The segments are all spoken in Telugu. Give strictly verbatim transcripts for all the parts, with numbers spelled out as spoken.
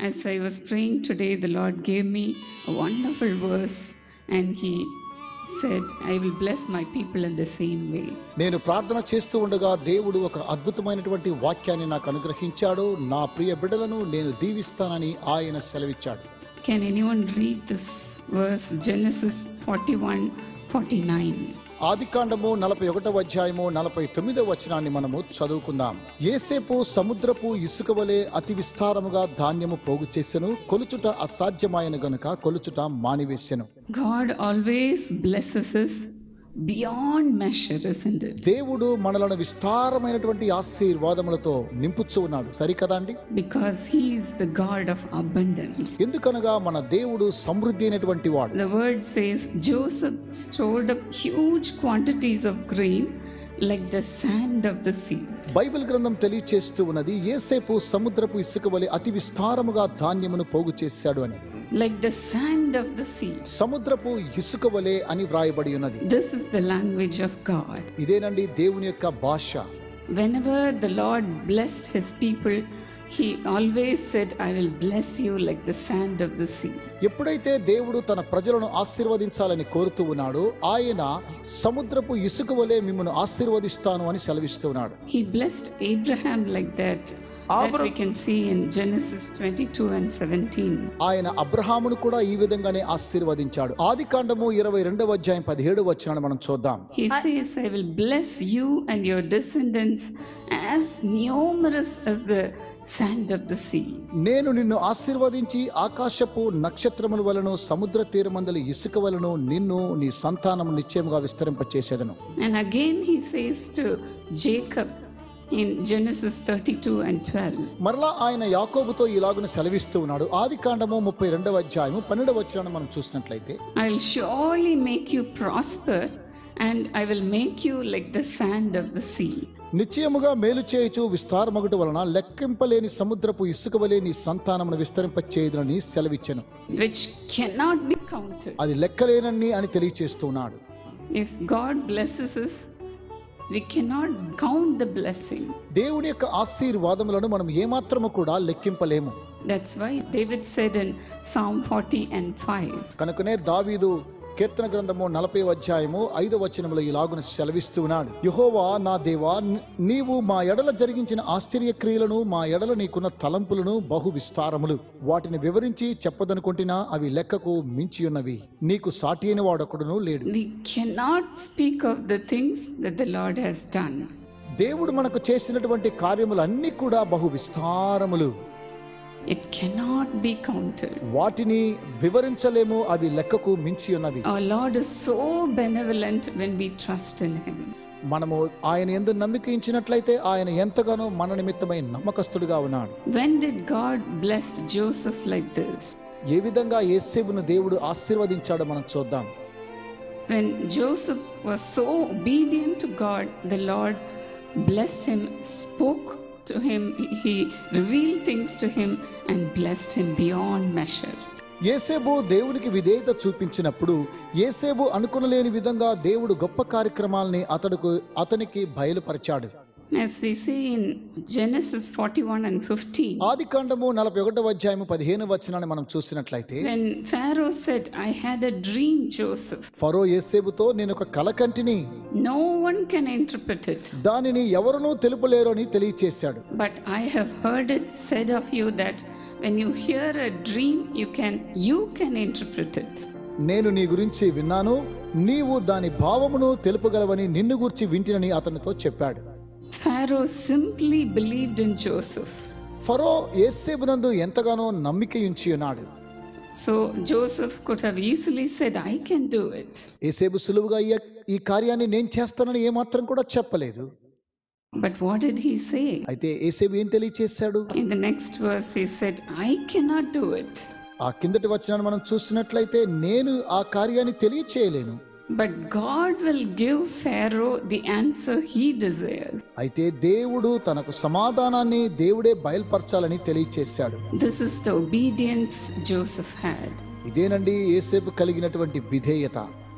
As I was praying today, the Lord gave me a wonderful verse and He said, I will bless my people in the same way. నేను ప్రార్థన చేస్తూ ఉండగా దేవుడు ఒక అద్భుతమైనటువంటి వాక్యాన్ని నాకు అనుగ్రహించాడు. నా ప్రియ బిడ్డలను నేను దీవిస్తానని ఆయన సెలవిచ్చాడు. Can anyone read this verse? Genesis forty-one forty-nine. ఆదికాండము నలభై ఒకటవ అధ్యాయము నలభై తొమ్మిదవ వచనాన్ని మనము చదువుకుందాం. యేసేపు సముద్రపు ఇసుక వలె అతి విస్తారముగా ధాన్యము పోగు చేసెను, కొలుచుట అసాధ్యమైన గనుక కొలుచుట మానివేసెను. God always blesses us beyond measure, isn't it? దేవుడు మనలను విస్తారమైనటువంటి ఆశీర్వాదములతో నింపుచూ ఉన్నాడు, సరికదండి? Because He is the God of abundance. ఎందుకనగా మన దేవుడు సమృద్ధి అయినటువంటి వాడు. The word says Joseph stored up huge quantities of grain like the sand of the sea. Bible గ్రంథం తెలియచేస్తూ ఉన్నది యేసేపు సముద్రపు ఇసుక వలె అతి విస్తారముగా ధాన్యమును పోగు చేశాడు అని. Like the sand of the sea. సముద్రపు ఇసుక వలె అని వ్రాయబడి ఉన్నది. This is the language of God. ఇదేనండి దేవుని యొక్క భాష. Whenever the Lord blessed His people, He always said, I will bless you like the sand of the sea. ఎప్పుడైతే దేవుడు తన ప్రజలను ఆశీర్వదించాలని కోరుతూ ఉన్నాడో ఆయన సముద్రపు ఇసుక వలె మిమ్మల్ని ఆశీర్వదిస్తాను అని సెలవిస్తున్నాడు. He blessed Abraham like that. That we can see in Genesis twenty-two and seventeen. ఆయన అబ్రహామును కూడా ఈ విధంగానే ఆశీర్వదించాడు. ఆదికాండము ఇరవై రెండవ అధ్యాయం పదిహేడవ వచనాన్ని మనం చూద్దాం. He says, I will bless you and your descendants as numerous as the sand of the sea. నేను నిన్ను ఆశీర్వదించి ఆకాశపు నక్షత్రముల వలెను సముద్ర తీరమందలి ఇసుక వలెను నిన్ను నీ సంతానము నిశ్చయముగా విస్తరింపచేసేదను. And again he says to Jacob in Genesis thirty-two and twelve. మరలా ఆయన యాకోబుతో ఇలాగున సెలవిస్తూ ఉన్నాడు. ఆదికాండము ముప్పై రెండవ అధ్యాయము పన్నెండవ వచనాన్ని మనం చూసినట్లయితే, I will surely make you prosper and I will make you like the sand of the sea. నిశ్చయముగా మేలు చేయుచు విస్తారమగుట వలన లెక్కింపలేని సముద్రపు ఇసుక వలె నీ సంతానమును విస్తరింపచేయుదునని సెలవిచ్చెను. Which cannot be counted. అది లెక్కలేనని అని తెలియచేస్తున్నాడు. If God blesses us, we cannot count the blessing. దేవుని యొక్క ఆశీర్వాదములను మనం ఏమాత్రము కూడా లెక్కింపలేము. That's why David said in Psalm forty and five. కనుకనే దావీదు కీర్తన గ్రంథము నలభై అధ్యాయము ఐదవ వచనములో ఇలాగున సెలవిస్తున్నాడు. యెహోవా నా దేవా, నీవు మా ఎడల జరిగించిన ఆశ్చర్య క్రియలను, మా ఎడల నీకున్న తలంపులను బహు విస్తారములు. వాటిని వివరించి చెప్పదనుకుంటున్నా అవి లెక్కకు మించి ఉన్నవి. నీకు సాటి అయిన వాడొకడును లేడు. We cannot speak of the things that the Lord has done. దేవుడు మనకు చేసినటువంటి కార్యములు అన్ని కూడా బహు విస్తారములు. It cannot be counted. వాటిని వివరించలేము, అవి లెక్కకు మించి ఉన్నవి. Our Lord is so benevolent when we trust in Him. మనము ఆయన యందు నమ్మిక ఉంచినట్లయితే ఆయన ఎంతగానో మన నిమిత్తమై నమ్మకస్తుడుగా ఉన్నాడు. When did God bless Joseph like this? ఏ విధంగా యేసేపును దేవుడు ఆశీర్వదించాడో మనం చూద్దాం. When Joseph was so obedient to God, the Lord blessed him, spoke to him, he revealed things to him and blessed him beyond measure. యేసేపు దేవునికి విధేయత చూపించినప్పుడు యేసేపు అనుకునలేని విధంగా దేవుడు గొప్ప కార్యక్రమాలని అతడుకు అతనికి బయలుపరిచాడు. As we see in Genesis forty-one and fifteen. ఆదికాండము నలభై ఒకటవ అధ్యాయము పదిహేనవ వచనాన్ని మనం చూసినట్లయితే, When Pharaoh said, I had a dream, Joseph. ఫరో యేసేపుతో నేను ఒక కల కంటిని, No one can interpret it. దానిని ఎవరునూ తెలుపలేరు అని తెలియచేశాడు. But I have heard it said of you that when you hear a dream, you can you can interpret it. నేను నీ గురించి విన్నాను, నీవు దాని భావమును తెలుపగలవని నిన్ను గురించి వింటినని అతనితో చెప్పాడు. Pharaoh simply believed in Joseph. ఫరో యేసేపునందు ఎంతగానో నమ్మిక ఉంచి ఉన్నాడు. So Joseph could have easily said, I can do it. యేసేపు సులువుగా ఈ కార్యాన్ని నేను చేస్తానని ఏమాత్రం కూడా చెప్పలేదు. But what did he say? అయితే యేసేపు ఏం తెలియచేశాడు? In the next verse he said, I cannot do it. ఆ కిందటి వచనాన్ని మనం చూసినట్లయితే నేను ఆ కార్యాన్ని తెలియచేయలేను. But God will give Pharaoh the answer he desires. అయితే దేవుడు తనకు సమాధానాన్ని దేవుడే బయలుపరచాలని తెలియచేశాడు. This is the obedience Joseph had. ఇదేనండి యేసేపు కలిగినటువంటి విధేయత.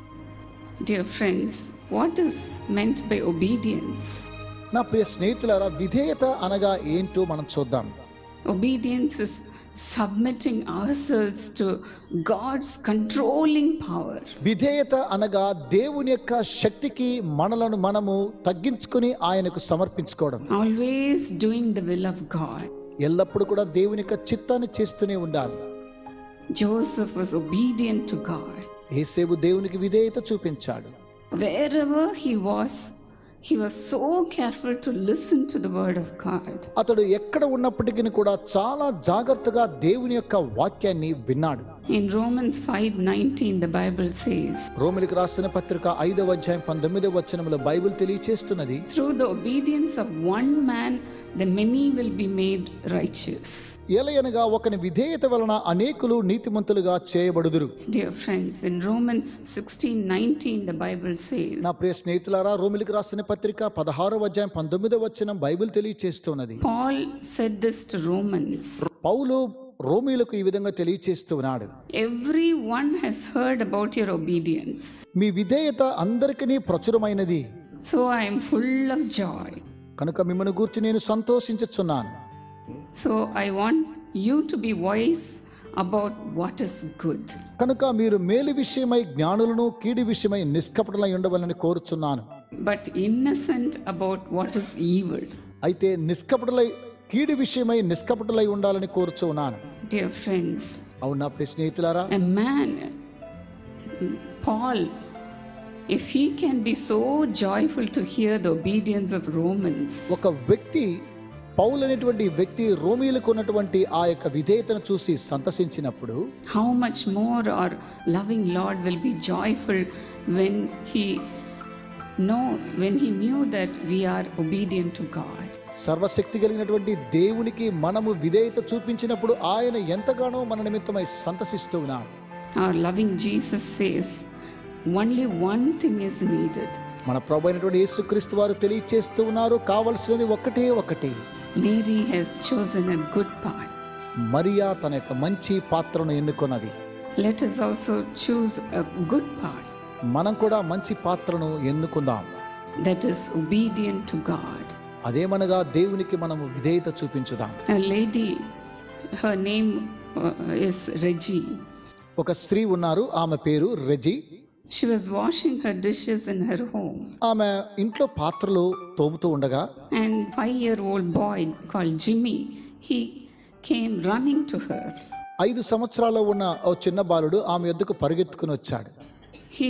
Dear friends, what is meant by obedience? నా ప్రియ స్నేహితులారా, విధేయత అనగా ఏంటో మనం చూద్దాం. Obedience is submitting ourselves to God's controlling power. విధేయత అనగా దేవుని యొక్క శక్తికి మనలను మనము తగ్గించుకొని ఆయనకు సమర్పించుకోవడం. Always doing the will of God. ఎల్లప్పుడూ కూడా దేవుని యొక్క చిత్తాన్ని చేస్తూనే ఉండాలి. Joseph was obedient to God. యోసేపు దేవునికి విధేయత చూపించాడు. Wherever he was, he was so careful to listen to the word of God. అతడు ఎక్కడ ఉన్నప్పటికీ కూడా చాలా జాగ్రత్తగా దేవుని యొక్క వాక్యాన్ని విన్నాడు. In Romans five nineteen the Bible says, రోమీయులకు రాసిన పత్రిక ఐదవ అధ్యాయం పంతొమ్మిదవ వచనములో బైబిల్ తెలియచేస్తున్నది, through the obedience of one man the many will be made righteous. ఏలయనగా ఒకని విధేయత వలన అనేకులు నీతిమంతులుగా చేయబడుదురు. Dear friends, in Romans sixteen nineteen the Bible says, నా ప్రియ స్నేహితులారా, రోమీయులకు రాసిన పత్రిక పదహారవ అధ్యాయం పంతొమ్మిదవ వచనం బైబిల్ తెలియచేస్తున్నది. Paul said this to Romans. పౌలు రోమీయులకు ఈ విధంగా తెలియచేస్తున్నాడు, everyone has heard about your obedience. మీ విధేయత అందరికీ ప్రచురమైనది. So I am full of joy. కనుక మిమ్మల్ని గూర్చి నేను సంతోషించుచున్నాను. So I want you to be wise about what is good. కనుక మీరు మేలు విషయమై జ్ఞానులను, కీడి విషయమై నిష్కపటులై ఉండవాలని కోరుచున్నాను. But innocent about what is evil. అయితే నిష్కపటులై కీడి విషయమై నిష్కపటులై ఉండాలని కోరుచున్నాను. Dear friends, అవునా ప్రియ స్నేహితులారా, a man, Paul, if he can be so joyful to hear the obedience of Romans, ఒక వ్యక్తి పౌలు అనేటువంటి వ్యక్తి రోమీయులకు ఉన్నటువంటి ఆ యొక్క విధేయతను చూసి సంతసించినప్పుడు, how much more our loving Lord will be joyful when he know when he knew that we are obedient to God. సర్వశక్తి కలిగినటువంటి దేవునికి మనము విధేయత చూపించినప్పుడు ఆయన ఎంతగానో మన నిమిత్తమై సంతసిస్తూ ఉన్నాడు. Our loving Jesus says, only one thing is needed. మన ప్రభు అయినటువంటి యేసుక్రీస్తు వారు తెలియచేస్తూ ఉన్నారు, కావలసినది ఒకటే ఒకటి. Mary has chosen a good part. Mariya తన యొక్క మంచి పాత్రను ఎన్నుకొన్నది. Let us also choose a good part. మనం కూడా మంచి పాత్రను ఎన్నుకుందాం. That is obedient to God. అదేమనగా దేవునికి మనము విధేయత చూపించుదాం. A lady, her name uh, is Reggie. ఒక స్త్రీ ఉన్నారు, ఆమె పేరు Reji. She was washing her dishes in her home. ఆమె ఇంట్లో పాత్రలు తోముతూ ఉండగా, And five-year-old boy called Jimmy, he came running to her. ఐదు సంవత్సరాల ఉన్న ఓ చిన్న బాలుడు ఆమె యొద్దకు పరిగెత్తుకుని వచ్చాడు. He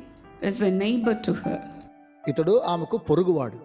is a neighbor to her. ఇతడు ఆమెకు పొరుగువాడు.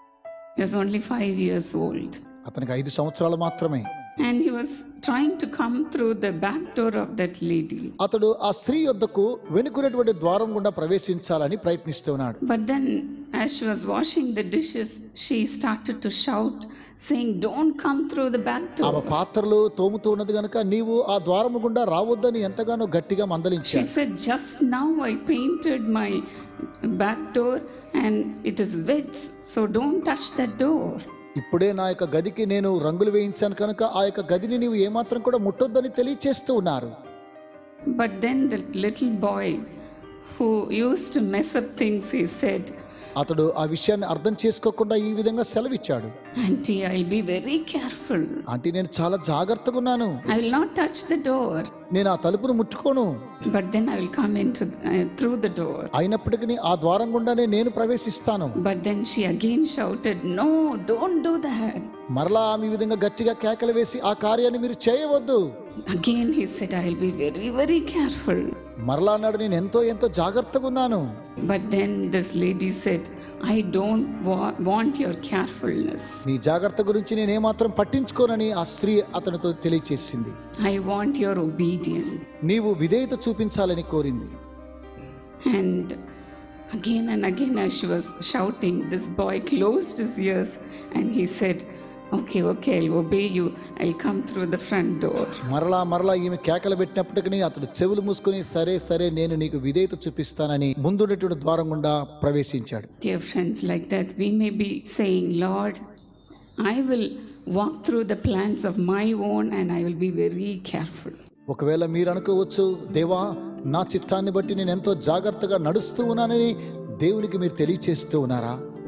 He was only five years old. అతనికి ఐదు సంవత్సరాలు మాత్రమే. And he was trying to come through the back door of that lady. అతడు ఆ స్త్రీ యొద్దకు వెనుకున్నటువంటి ద్వారం గుండా ప్రవేశించాలని ప్రయత్నిస్తున్నాడు. But then as she was washing the dishes, she started to shout, saying, don't come through the back door. ఆమె పాత్రలు తోముతూ ఉన్నది గనుక నీవు ఆ ద్వారము గుండా రావద్దని ఎంతగానో గట్టిగా She మందలించాడు. said, just now I painted my back door and it is wet, so don't touch that door. ఇప్పుడే నా యొక్క గదికి నేను రంగులు వేయించాను కనుక ఆ యొక్క గదిని నీవు ఏమాత్రం కూడా ముట్టొద్దని తెలియచేస్తూ ఉన్నారు. But then the little boy who used to mess up things, he said, అతడు ఆ విషయాన్ని అర్థం చేసుకోకుండా ఈ విధంగా సెలవిచ్చాడు. Auntie, I'll be very careful. Aunty, నేను చాలా జాగ్రత్తగా ఉన్నాను, I will not touch the door. నేను ఆ తలుపును ముట్టుకోను, But then I will come into uh, through the door. అయినప్పటికీ ఆ ద్వారం గుండానే నేను ప్రవేశిస్తాను. But then she again shouted, no, don't do that. మరలా ఆమె ఈ విధంగా గట్టిగా కేకలు వేసి ఆ కార్యాన్ని మీరు చేయవద్దు. Again he said, I will be very, very careful. మరలా అన్నాడు, నేను ఎంతో ఎంతో జాగ్రత్తగా ఉన్నాను. But then this lady said, I don't wa- want your carefulness. నీ జాగ్రత్త గురించి నేను ఏమాత్రం పట్టించుకోనని ఆ స్త్రీ అతనితో తెలియచేసింది. I want your obedience. నీవు విధేయత చూపించాలని కోరింది. And again and again as she was shouting, this boy closed his ears and he said, okay, okay, I'll obey you. I'll come through the front door. మరలా మరలా ఈమె కేకలు పెట్టినప్పటికీ అతడు చెవులు మూసుకుని సరే సరే నేను నీకు విధేయత చూపిస్తానని ముందున్నటువంటి ద్వారం గుండా ప్రవేశించాడు. Dear friends, like that we may be saying, Lord, I will walk through the plans of my own and I will be very careful. ఒకవేళ మీరు అనుకోవచ్చు, దేవా నా చిత్తాన్ని బట్టి నేను ఎంతో జాగ్రత్తగా నడుస్తూ ఉన్నానని దేవునికి మీరు తెలియచేస్తూ ఉన్నారా?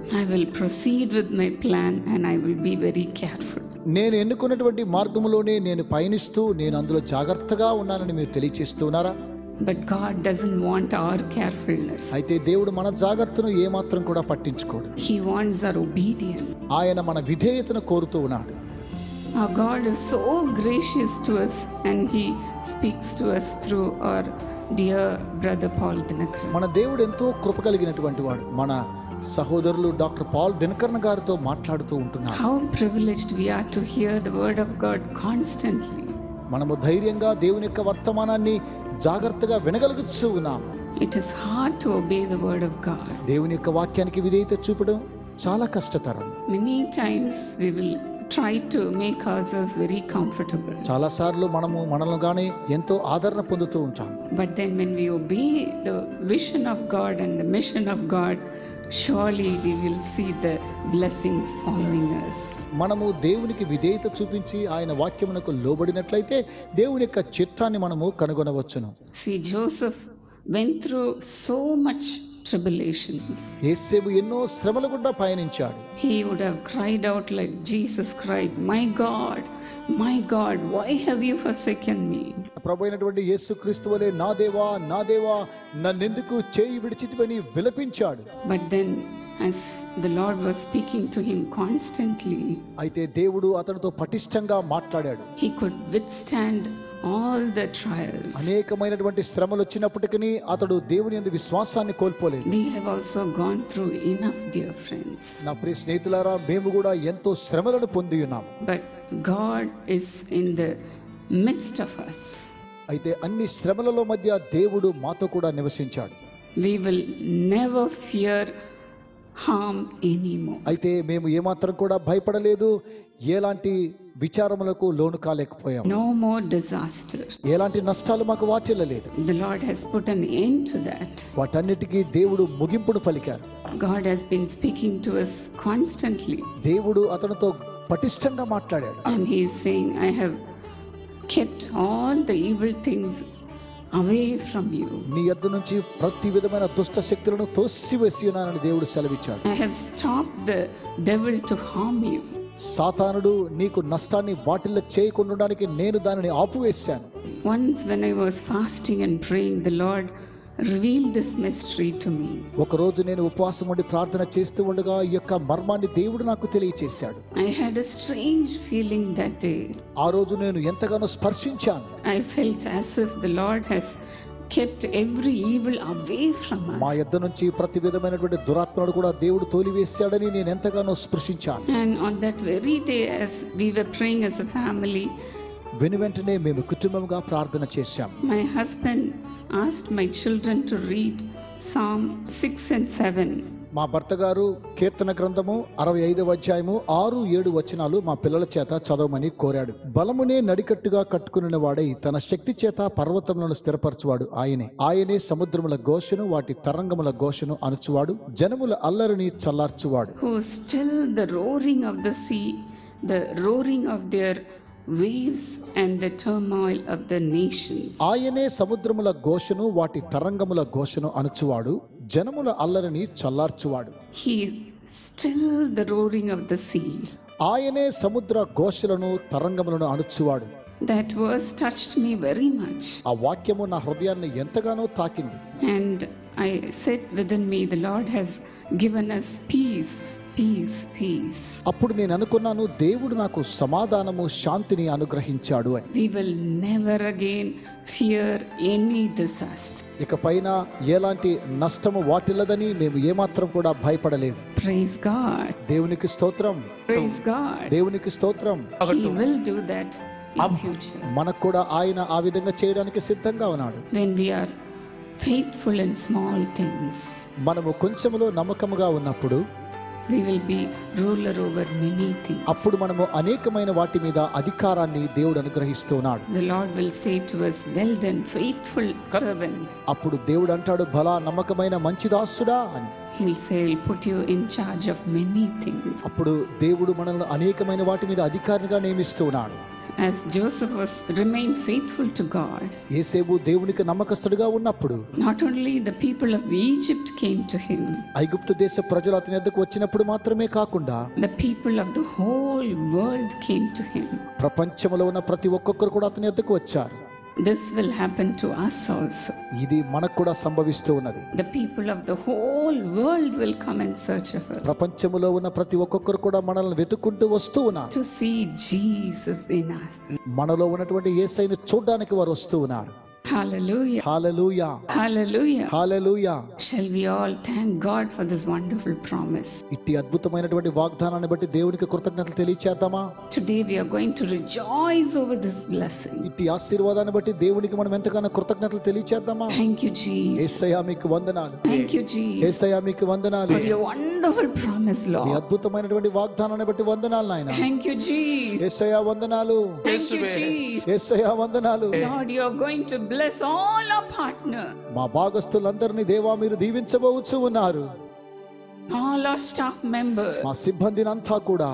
I will proceed with my plan and I will be very careful. నేను ఎన్నుకున్నటువంటి మార్గములోనే నేను పయనిస్తూ నేను అందులో జాగ్రత్తగా ఉన్నానని మీరు తెలియచేస్తున్నారా? But God doesn't want our carefulness. అయితే దేవుడు మన జాగ్రత్తను ఏమాత్రం కూడా పట్టించుకోడు. He wants our obedience. ఆయన మన విధేయతను కోరుతూ ఉన్నాడు. Our God is so gracious to us and He speaks to us through our dear brother Paul Dinakar. మన దేవుడు ఎంతో కృప కలిగినటువంటి వాడు. మన సహోదరులు డాక్టర్ పాల్ దినకరన్ గారితో మాట్లాడుతూ ఉంటున్నారు. How privileged we are to hear the word of God constantly. మనము ధైర్యంగా దేవుని యొక్క వర్తమానాన్ని జాగ్రత్తగా వినగలుగుతూ ఉన్నాం. It is hard to obey the word of God. దేవుని యొక్క వాక్యానికి విధేయత చూపడం చాలా కష్టతరం. Many times we will try to make ourselves very comfortable. చాలా సార్లు మనము మనల్నిగానే ఎంతో ఆదరణ పొందుతూ ఉంటాం. But then when we obey the vision of God and the mission of God, surely we will see the blessings following us. మనము దేవునికి విధేయత చూపించి ఆయన వాక్యమునకు లోబడినట్లయితే దేవుని యొక్క చిత్తాన్ని మనము కనుగొనవచ్చును. See, Joseph went through so much tribulations. యేసేపు ఎన్నో శ్రమల గుండా పయనించాడు. He would have cried out like Jesus cried, "My God, my God, why have you forsaken me?" ప్రభువైనటువంటి యేసుక్రీస్తు వలె నా దేవా నా దేవా నన్నెందుకు చేయి విడిచితివని విలపించాడు. But then as the Lord was speaking to him constantly, అయితే దేవుడు అతనితో పటిష్టంగా మాట్లాడాడు. he could withstand all the trials. అనేకమైనటువంటి శ్రమలు వచ్చినప్పటికీ అతడు దేవుని యందు విశ్వాసాన్ని కోల్పోలేదు. We have also gone through enough, dear friends. నా ప్రియ స్నేహితులారా, మేము కూడా ఎంతో శ్రమలను పొంది ఉన్నాం. But God is in the midst of us. అయితే అన్ని శ్రమలలో మధ్య దేవుడు మాతో కూడా నివసించాడు. We will never fear harm anymore. అయితే మేము ఏమాత్రం కూడా భయపడలేదు. ఎలాంటి విచారములకు లోను కాలేకపోయాం. No more disaster. ఎలాంటి నష్టాలు మాకు వాటిల్లలేదు. The Lord has put an end to that. వాటన్నిటికీ దేవుడు ముగింపును పలికారు. God has been speaking to us constantly. దేవుడు అతనితో పటిష్టంగా మాట్లాడాడు. And he is saying, I have kept all the evil things away from you. నీ యొద్ద నుంచి ప్రతి విధమైన దుష్ట శక్తులను తోసివేసి ఉన్నానని దేవుడు సెలవిచ్చాడు. I have stopped the devil to harm you. సాతానుడు నీకు నష్టాన్ని వాటిల్ల చేయకుండా ఉండడానికి నేను దానిని ఆపువేశాను. Once when I was fasting and praying, the Lord revealed this mystery to me. ఒక రోజు నేను ఉపవాసం ఉండి ప్రార్థన చేస్తూ ఉండగా ఈ యొక్క మర్మాన్ని దేవుడు నాకు తెలియచేశాడు. I had a strange feeling that day. ఆ రోజు నేను ఎంతగానో స్పర్శించాను. I felt as if the Lord has kept every evil away from us. మా యొద్ద నుంచి ప్రతి విధమైనటువంటి దురాత్మను కూడా దేవుడు తోలివేశాడని నేను ఎంతగానో స్పృశించాను. And on that very day, as we were praying as a family, వెను వెంటనే మేము కుటుంబంగా ప్రార్థన చేశాం. my husband asked my children to read Psalm six and seven. మా భర్త గారు కీర్తన గ్రంథము అరవై ఐదవ అధ్యాయము ఆరు ఏడు వచనాలు మా పిల్లల చేత చదవమని కోరాడు. బలమునే నడికట్టుగా కట్టుకుని వాడై తన శక్తి చేత పర్వతములను స్థిరపరచువాడు ఆయనే. ఆయనే సముద్రముల ఘోషను వాటి తరంగముల ఘోషను అణుచువాడు, జనముల అల్లరిని చల్లార్చువాడు. Who still the roaring of the sea, the roaring of their waves and the turmoil of the nations. ఆయనే సముద్రముల ఘోషను వాటి తరంగముల ఘోషను అణుచువాడు, జనముల అల్లరిని చల్లార్చువాడు. He still the roaring of the sea. ఆయనే సముద్ర ఘోషలను తరంగములను అణుచువాడు. That verse touched me very much. ఆ వాక్యము నా హృదయాన్ని ఎంతగానో తాకింది. And I said within me, the Lord has given us peace, peace, peace. అప్పుడు నేను అనుకున్నాను, దేవుడు నాకు సమాధానము శాంతిని అనుగ్రహించాడు అని. We will never again fear any disaster. ఇక పైన ఎలాంటి నష్టము వాటిల్లదని మేము ఏమాత్రం కూడా భయపడలేదు. Praise God. దేవునికి స్తోత్రం. Praise God. దేవునికి స్తోత్రం. He will do that in future. మనకు కూడా ఆయన ఆ విధంగా చేయడానికి సిద్ధంగా ఉన్నాడు. When we are faithful in small things, మనము కొంచెములో నమ్మకముగా ఉన్నప్పుడు we will be ruler over many things. అప్పుడు మనము అనేకమైన వాటి మీద అధికారాన్ని దేవుడు అనుగ్రహిస్తున్నాడు. The Lord will say to us, well done, faithful servant. అప్పుడు దేవుడు అంటాడు, భలా నమ్మకమైన మంచి దాసుడా అని. He'll say, I'll put you in charge of many things. అప్పుడు దేవుడు మనల్ని అనేకమైన వాటి మీద అధికారిగా నియమిస్తున్నాడు. As Joseph was remained faithful to God, యోసేపు దేవునికి నమ్మకస్తుడిగా ఉన్నప్పుడు not only the people of Egypt came to him, ఐగుప్తు దేశ ప్రజలు అతని వద్దకు వచ్చినప్పుడు మాత్రమే కాకుండా the people of the whole world came to him. ప్రపంచంలో ఉన్న ప్రతి ఒక్కొక్కరు కూడా అతని వద్దకు వచ్చారు. This will happen to us also. ఇది మనకు కూడా సంభవిస్తూ ఉన్నది. The people of the whole world will come in search of us, ప్రపంచంలో ఉన్న ప్రతి ఒక్కొక్కరు కూడా మనల్ని వెతుక్కుంటూ వస్తూ ఉన్నారు. to see Jesus in us. మనలో ఉన్నటువంటి యేసయ్యను చూడడానికి వారు వస్తూ ఉన్నారు. Hallelujah. Hallelujah. Hallelujah. Hallelujah. Shall we all thank God for this wonderful promise? ఇట్టి అద్భుతమైనటువంటి వాగ్దానాన్ని బట్టి దేవునికి కృతజ్ఞతలు తెలియచేద్దామా? Today we are going to rejoice over this blessing. ఇట్టి ఆశీర్వాదాన్ని బట్టి దేవునికి మనం ఎంతగానో కృతజ్ఞతలు తెలియచేద్దామా? Thank you, Jesus. యేసయ్యా మీకు వందనాలు. Thank you, Jesus, యేసయ్యా మీకు వందనాలు. for your wonderful promise, ఈ Lord. అద్భుతమైనటువంటి వాగ్దానాన్ని బట్టి వందనాలు నాయనా. Thank you, Jesus. యేసయ్యా వందనాలు. Thank you, Jesus. యేసయ్యా వందనాలు. Lord, you are going to bless all our partner, మా భాగస్తులందరినీ దేవా మీరు దీవించబోవచ్చు ఉన్నారు. all our staff members, మా సిబ్బందిని అంతా కూడా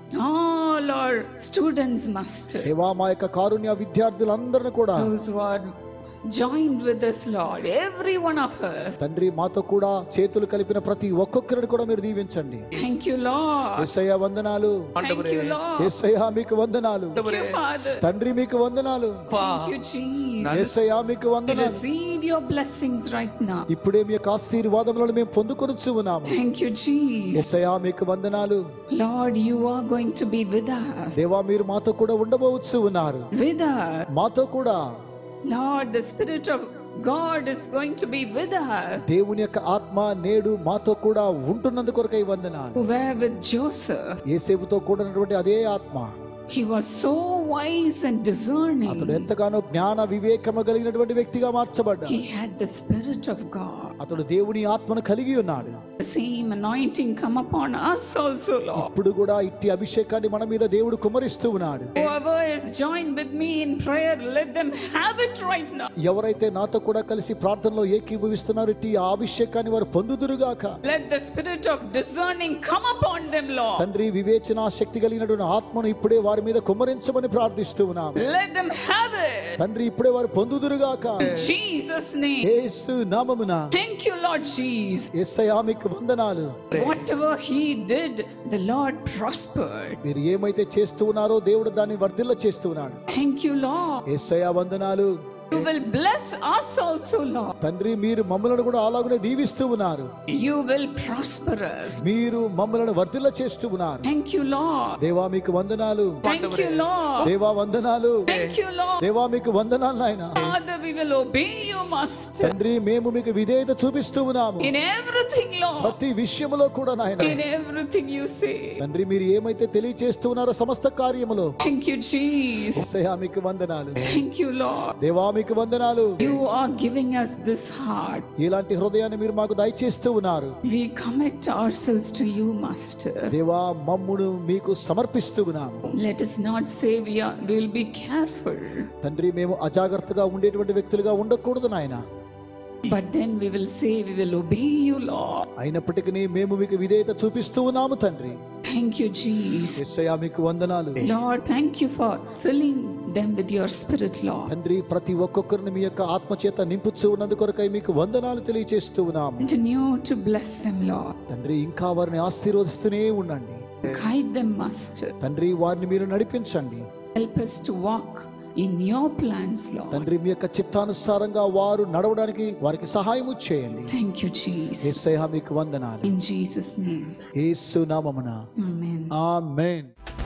all our students, Master, దేవా మా యొక్క కారుణ్య విద్యార్థులందరిని కూడా those who are joined with us, Lord, every one of us. తండ్రి మాతో కూడా చేతులు కలిపిన ప్రతి ఒక్కొక్కరిని కూడా మీరు దీవించండి. Thank you, Lord. యేసయ్యా వందనాలు. Thank you, Lord. యేసయ్యా మీకు వందనాలు. Thank you, Father. తండ్రి మీకు వందనాలు. Thank you, Jesus. యేసయ్యా మీకు We వందనాలు. receive your blessings right now. ఇప్పుడే మీ యొక్క ఆశీర్వాదములను మేము పొందుకొనుచు ఉన్నాము. Thank you, Jesus. యేసయ్యా మీకు వందనాలు. Lord, you are going to be with us. దేవా మీరు మాతో కూడా ఉండబోవచ్చు ఉన్నారు. With us. మాతో కూడా Lord, the Spirit of God is going to be with us. దేవుని యొక్క ఆత్మ నేడు మాతో కూడా ఉంటున్నందుకు కొరకై వందనాలు. Who were with Joseph. యేసేపుతో కూడినటువంటి అదే ఆత్మ He was so wise and discerning. అతడు ఎంతగానో జ్ఞాన వివేకము కలిగినటువంటి వ్యక్తిగా మార్చబడ్డాడు. He had the Spirit of God. అతడు దేవుని ఆత్మను కలిగి ఉన్నాడు. The same anointing come upon us also, Lord. ఇప్పుడు కూడా ఇట్టి అభిషేకాన్ని మన మీద దేవుడు కుమ్మరిస్తూ ఉన్నాడు. Whoever is joined with me in prayer, let them have it right now. ఎవరైతే నాతో కూడా కలిసి ప్రార్థనలో ఏకీభవిస్తున్నారో ఇట్టి ఆ అభిషేకాన్ని వారు పొందుదురుగాక. Let the Spirit of discerning come upon them, Lord. తండ్రి వివేచన శక్తి కలిగినటువంటి ఆత్మను ఇప్పుడే వారి మీద కుమ్మరించమని ప్రార్థిస్తూ ఉన్నాము. Let them have it. తండ్రి ఇప్పుడే వారు పొందుదురుగాక. In Jesus' name. యేసు నామమున. Thank you, Lord Jesus. యేసయ్యా మీకు వందనాలు. Whatever he did, the Lord prospered. మీరు ఏమైతే చేస్తూ ఉన్నారో దేవుడు దాన్ని వర్ధిల్ల చేస్తూ ఉన్నాడు. Thank you, Lord. యేసయ్యా వందనాలు. You will bless us also, Lord. తండ్రి మీరు మమ్మలను కూడా అలాగనే దీవిస్తూ ఉన్నారు. You will prosper us. మీరు మమ్మలను వర్ధిల్ల చేస్తూ ఉన్నారు. Thank you, Lord. దేవా మీకు వందనాలు. Thank you, Lord. దేవా వందనాలు. Thank you, Lord. దేవా మీకు వందనాలు నాయనా. Father, we will obey you, Master. తండ్రి మేము మీకు విధేయత చూపిస్తూ ఉన్నాము. In everything, Lord. ప్రతి విషయములో కూడా నాయనా. In everything you say. తండ్రి మీరు ఏమైతే తెలియచేస్తూ ఉన్నారో సమస్త కార్యములో Thank you, Jesus. యేసయ్యా మీకు వందనాలు. Thank you, Lord. దేవా మీకు వందనాలు. You are giving us this heart. ఇలాంటి హృదయాన్ని మీరు మాకు దయచేస్తూ ఉన్నారు. We commit ourselves to you, Master. దేవా మమ్మును మీకు సమర్పిస్తూ ఉన్నాము. Let us not say we are, we will be careful. తండ్రి మేము అజాగ్రత్తగా ఉండేటువంటి వ్యక్తులుగా ఉండకూడదు నాయనా. But then we will say we will obey you, Lord. అయినప్పటికీ మేము మీకు విధేయత చూపిస్తూ ఉన్నాము తండ్రి. Thank you, Jesus. యేసయ్యా మీకు వందనాలు. Lord, thank you for filling them with your spirit, Lord. తండ్రి ప్రతి ఒక్కొక్కరిని మీ యొక్క ఆత్మ చేత నింపుచూ ఉన్నందుకు కొరకై మీకు వందనాలు తెలియజేస్తూ ఉన్నాము. Continue to bless them, Lord. తండ్రి ఇంకా వారిని ఆశీర్వదిస్తూనే ఉండండి. Guide them, Master. తండ్రి వారిని మీరు నడిపించండి. Help us to walk in your plans, Lord. తండ్రి మీ యొక్క చిత్తానుసారంగా వారు నడవడానికి వారికి సహాయము చేయండి. Thank you, Jesus. యేసయ్యా మీకు వందనాలు. In Jesus' name. యేసు నామమున Amen. ఆమేన్.